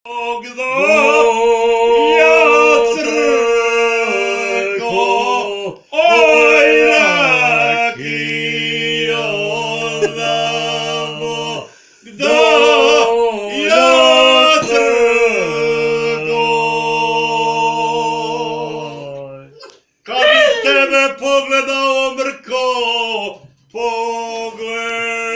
Gdo ja crko, oj raki odamo, gdo ja crko. Kad bi tebe pogledao mrko, pogledao